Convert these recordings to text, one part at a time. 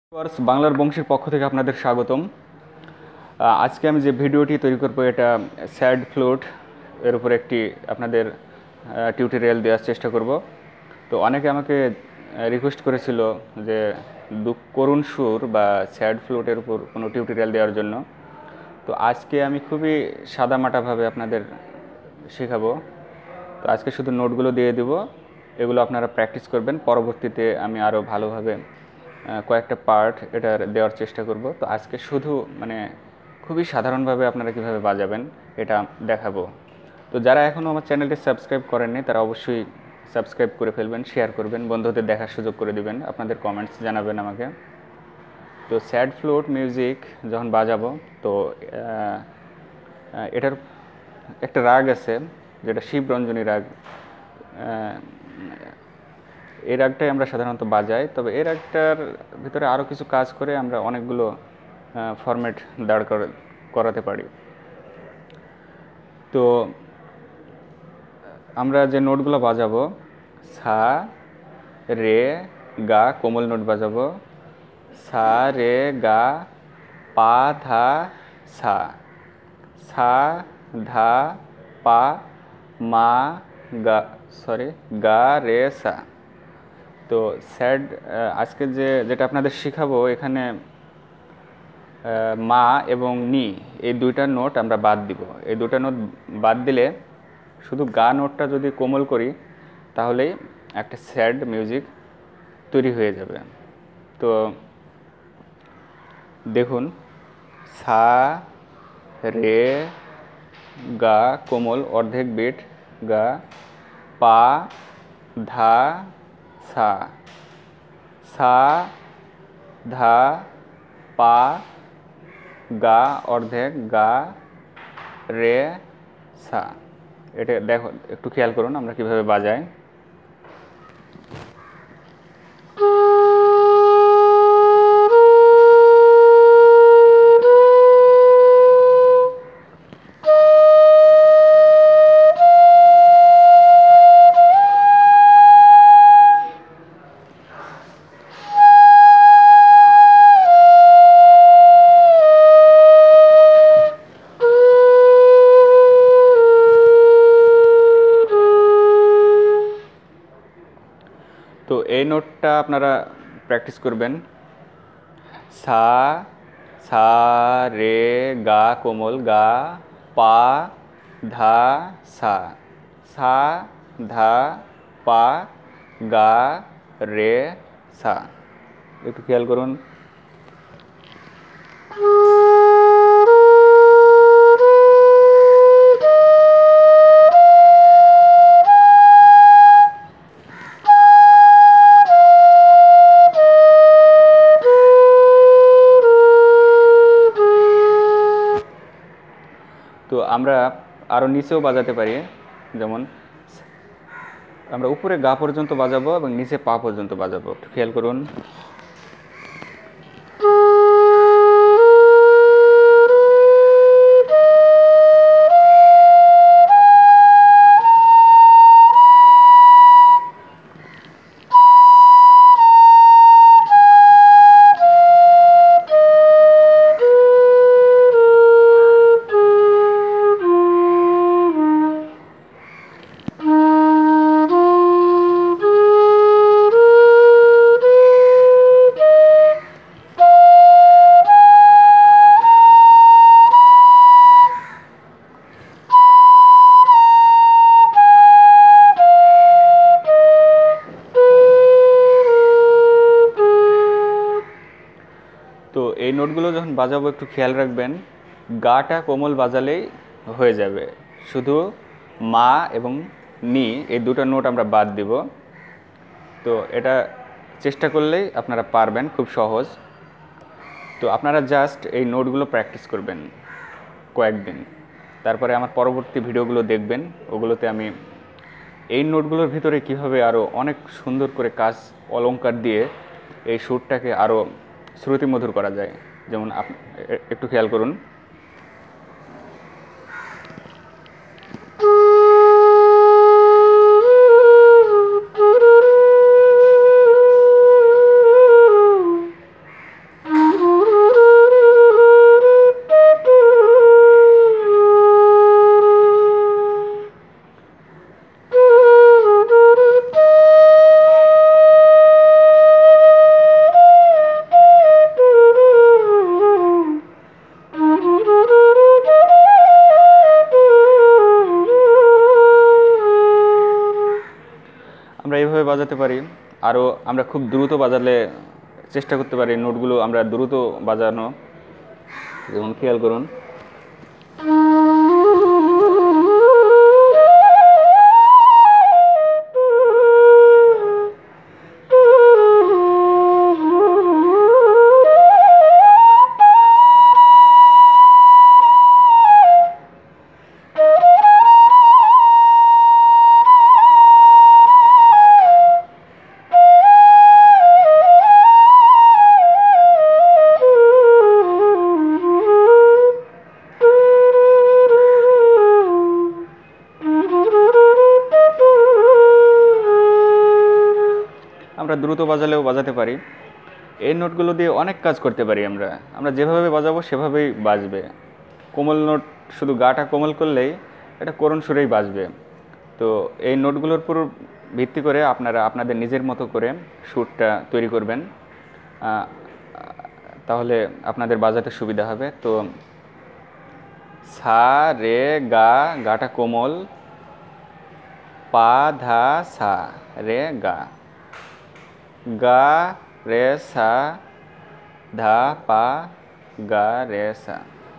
Viewers, বাংলার বংশীর পক্ষ থেকে আপনাদের স্বাগতম। আজকে আমি যে ভিডিওটি তৈরি করব এটা স্যাড ফ্লুট এর উপর একটি আপনাদের টিউটোরিয়াল দেওয়ার চেষ্টা করব। তো অনেকে আমাকে রিকোয়েস্ট করেছিল যে করুণ সুর বা স্যাড ফ্লুটের উপর কোনো টিউটোরিয়াল দেওয়ার জন্য। তো আজকে আমি খুবই সাদামাটাভাবে আপনাদের শেখাবো। তো আজকে শুধু নোটগুলো দিয়ে দেব, এগুলো আপনারা প্র্যাকটিস করবেন। পরবর্তীতে আমি আরও ভালোভাবে কয়েকটা পার্ট এটার দেওয়ার চেষ্টা করব। তো আজকে শুধু খুবই সাধারণভাবে আপনারা কীভাবে বাজাবেন এটা দেখাবো। তো যারা এখনও আমার চ্যানেলটি সাবস্ক্রাইব করেননি তারা অবশ্যই সাবস্ক্রাইব করে ফেলবেন, শেয়ার করবেন, বন্ধুদের দেখার সুযোগ করে দিবেন, আপনাদের কমেন্টস জানাবেন আমাকে। তো স্যাড ফ্লুট মিউজিক যখন বাজাবো তো এটার একটা রাগ আছে যেটা শিবরঞ্জনী রাগ। এই রাগটাই আমরা সাধারণত বাজাই, তবে এই রাগটার ভিতরে আরও কিছু কাজ করে আমরা অনেকগুলো ফরম্যাট দাঁড় করাতে পারি। তো আমরা যে নোটগুলো বাজাবো, সা রে গা কোমল নোট বাজাবো, সা রে গা পা ধা সা, সা ধা পা মা গা গা রে সা। তো স্যাড আজকে যেটা আপনাদের শেখাবো এখানে মা এবং নি এই দুইটা নোট আমরা বাদ দিব। এই দুটা নোট বাদ দিলে শুধু গা নোটটা যদি কোমল করি তাহলেই একটা স্যাড মিউজিক তৈরি হয়ে যাবে। তো দেখুন, সা রে গা কোমল অর্ধেক বিট গা, পা ধা সা, সা ধা পা গা অর্ধেক গা রে সা। এটা দেখো, একটু খেয়াল করুন আমরা কিভাবে বাজাই। তো এই নোটটা আপনারা প্র্যাকটিস করবেন। সা, সা রে গা কোমল গা, পা ধা সা, সা ধা পা গা রে সা। একটু খেয়াল করুন। তো আমরা আরও নিচেও বাজাতে পারি, যেমন আমরা উপরে গা পর্যন্ত বাজাবো এবং নিচে পা পর্যন্ত বাজাবো। একটু খেয়াল করুন। তো এই নোটগুলো যখন বাজাবো একটু খেয়াল রাখবেন, গাটা কোমল বাজালেই হয়ে যাবে। শুধু মা এবং নি এই দুটো নোট আমরা বাদ দিব। তো এটা চেষ্টা করলেই আপনারা পারবেন, খুব সহজ। তো আপনারা জাস্ট এই নোটগুলো প্র্যাকটিস করবেন কয়েকদিন, তারপরে আমার পরবর্তী ভিডিওগুলো দেখবেন। ওগুলোতে আমি এই নোটগুলোর ভিতরে কিভাবে আরও অনেক সুন্দর করে কাজ অলংকার দিয়ে এই সুরটাকে আরও শ্রুতিমধুর করা যায়। যেমন একটু খেয়াল করুন। বাজাতে পারি, আরও আমরা খুব দ্রুত বাজালে চেষ্টা করতে পারি নোটগুলো আমরা দ্রুত বাজানো। যেমন খেয়াল করুন, আমরা দ্রুত বাজালেও বাজাতে পারি। এই নোটগুলো দিয়ে অনেক কাজ করতে পারি আমরা। আমরা যেভাবে বাজাবো সেভাবেই বাজবে। কোমল নোট শুধু গাটা কোমল করলেই এটা করুণ সুরেই বাজবে। তো এই নোটগুলোর উপর ভিত্তি করে আপনারা আপনাদের নিজের মতো করে সুরটা তৈরি করবেন, তাহলে আপনাদের বাজাতে সুবিধা হবে। তো সা রে গা, গাটা কোমল, পা ধা সা রে গা, গা রে সা ধা পা গা রে সা।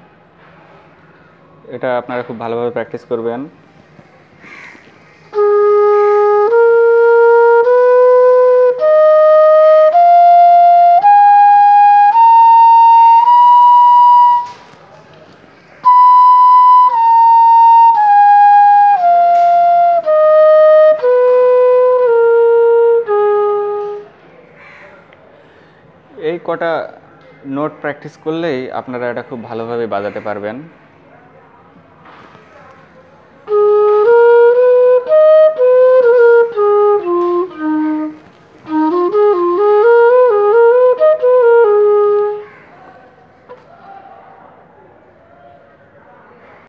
এটা আপনারা খুব ভালোভাবে প্র্যাকটিস করবেন। এই কটা নোট প্র্যাকটিস করলেই আপনারা এটা খুব ভালোভাবে বাজাতে পারবেন।